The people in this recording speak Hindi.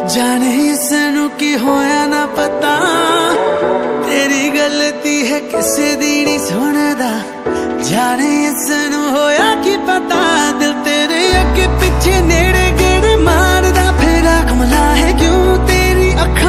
जाने इसनू की होया ना पता, तेरी गलती है किसे दी नहीं सुनदा। जाने इसनू होया की पता, दिल तेरे अगे पीछे नेड़े गेड़े मारदा फिरा। कमला है क्यों तेरी अखा